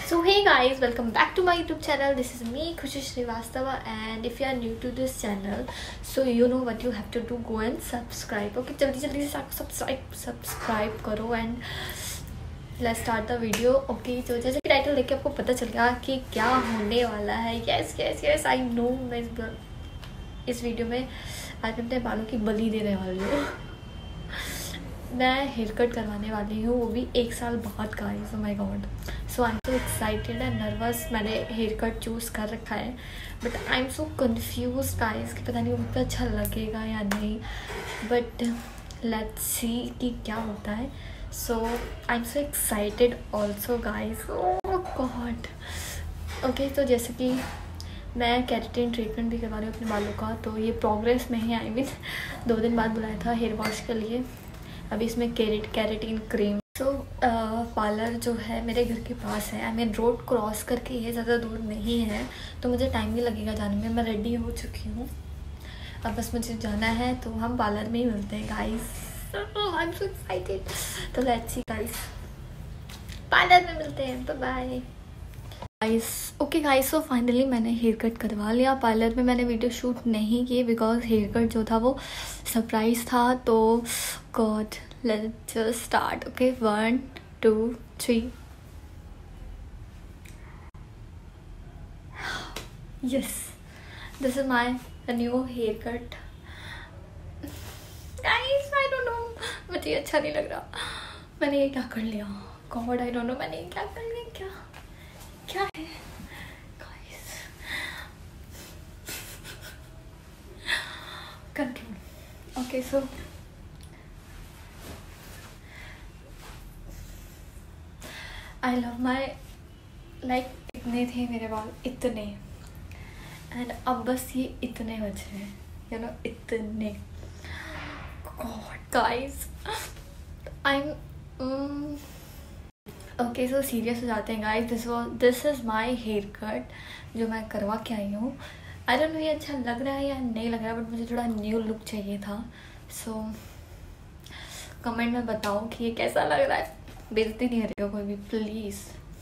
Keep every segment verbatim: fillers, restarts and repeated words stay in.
So hey guys, welcome back to my YouTube channel. This is me Khushi Srivastava, and if you are new to this channel, so you know what you have to do, go and subscribe. Okay, जल्दी जल्दी से subscribe subscribe करो and let's start the video. Okay, तो जैसे कि title देख के आपको पता चल गया कि क्या होने वाला है. Yes yes yes, I know. मैं इस वीडियो में आज मैं अपने बालों की बलि देने वाली हूँ. मैं हेयर कट करवाने वाली हूँ, वो भी एक साल बाद guys. Oh my god, so I am so excited and nervous. मैंने हेयर कट चूज़ कर रखा है but I am so confuse guys कि पता नहीं मुझ पर अच्छा लगेगा या नहीं, बट लेट्स सी कि क्या होता है. So I am so excited also guys. Oh god. Okay, तो जैसे कि मैं कैरेटिन ट्रीटमेंट भी करवा रही हूँ अपने बालों का, तो ये प्रोग्रेस में ही आई मीन दो दिन बाद बुलाया था हेयर वॉश के लिए. अभी इसमें कैरेट कैरेटिन क्रीम. तो पार्लर जो है मेरे घर के पास है. आई मीन रोड क्रॉस करके ये ज़्यादा दूर नहीं है, तो मुझे टाइम भी लगेगा जाने में. मैं रेडी हो चुकी हूँ, अब बस मुझे जाना है. तो हम पार्लर में ही मिलते हैं guys. I am so excited. तो लेट्स सी गाइस, पार्लर में मिलते हैं. Bye bye guys. Okay guys, so finally मैंने हेयर कट करवा लिया. पार्लर में मैंने वीडियो शूट नहीं की बिकॉज हेयर कट जो था वो सरप्राइज था. तो god, let's just start. Okay, one two three. Yes, this is my new hair cut. Guys I don't know, मुझे अच्छा नहीं लग रहा. मैंने ये क्या कर लिया. गॉड आई डोंट नो, मैंने ये क्या कर लिया. क्या क्या है guys. Control. Okay, so I love my like इतने थे मेरे बाल, इतने, एंड अब बस ये इतने बचे हैं, यू नो, इतने. God guys, I am okay. So serious हो जाते हैं guys. This was this is my hair cut जो मैं करवा के आई हूँ. आई डोंट नो ये अच्छा लग रहा है या नहीं लग रहा है, बट मुझे थोड़ा न्यू लुक चाहिए था. सो so, कमेंट में बताओ कि ये कैसा लग रहा है. बेइज्जती नहीं करेगा कोई भी प्लीज़.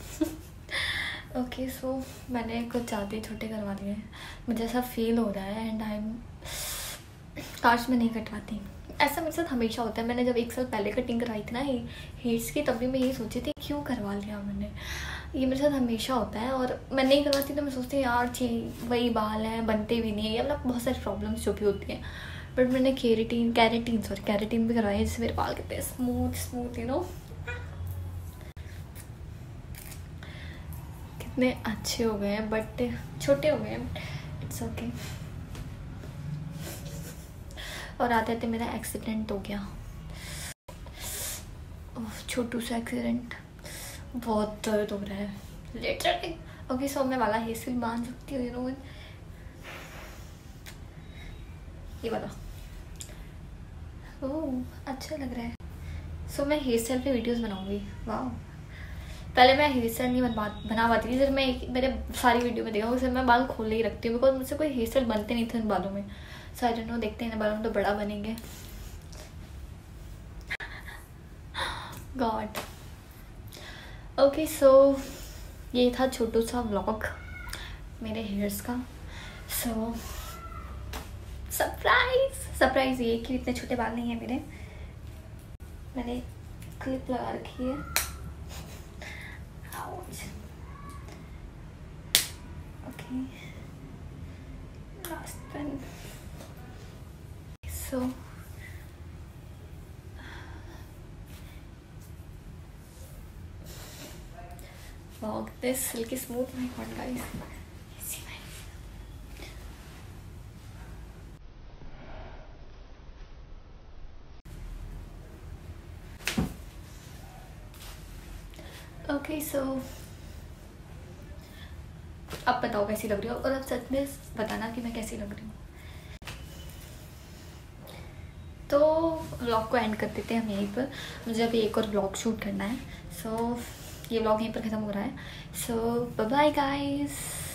ओके, सो मैंने कुछ ज़्यादा छोटे करवा लिए हैं. मुझे ऐसा फील हो रहा है एंड आई एम काश मैं नहीं कटवाती. ऐसा मेरे साथ हमेशा होता है. मैंने जब एक साल पहले कटिंग करवाई थी ना हेयर्स की, तब भी मैं यही सोची थी क्यों करवा लिया मैंने. ये मेरे साथ हमेशा होता है, और मैं नहीं करवाती तो मैं सोचती हूँ यार चाहिए वही बाल हैं, बनते भी नहीं है, या मतलब बहुत सारी प्रॉब्लम्स जो भी होती हैं. बट मैंने कैरेटिन कैरेटिन सॉरी कैरेटिन भी करवाई है, जिससे मेरे बाल कितने स्मूथ स्मूथ यू नो कितने अच्छे हो गए हैं, बट छोटे हो गए हैं. It's okay. और आते आते मेरा एक्सीडेंट हो गया. छोटू सा एक्सीडेंट. बहुत दर्द हो रहा है लिटरली. ओके, सो मैं वाला हेयर स्टाइल बांध सकती हूँ, यू नो, ये वाला. ओह अच्छा लग रहा है. सो so, मैं हेयर स्टाइल पे वीडियोस बनाऊंगी. वाह, पहले मैं हेयर स्टाइल नहीं बना बना पाती थी. जब मैं मेरे सारी वीडियो में देखा उसे मैं बाल खोल ही रखती हूँ बिकॉज मुझसे कोई हेयर स्टाइल बनते नहीं थे इन बालों में. सो आई डोंट नो, देखते हैं इन बालों में तो बड़ा बनेंगे. गॉड. ओके, सो ये था छोटू सा व्लॉग मेरे हेयर्स का. सो सरप्राइज सरप्राइज ये कि इतने छोटे बाल नहीं है मेरे. मैंने क्लिप लगा रखी है. Okay, last pen. So wow, this silky smooth. My god guys, see my okay. So अब बताओ कैसी लग रही हो, और अब सच में बताना कि मैं कैसी लग रही हूँ. तो व्लॉग को एंड कर देते हैं हम यहीं पर. मुझे अभी एक और व्लॉग शूट करना है. सो so, ये व्लॉग यहीं पर ख़त्म हो रहा है. So bye bye guys.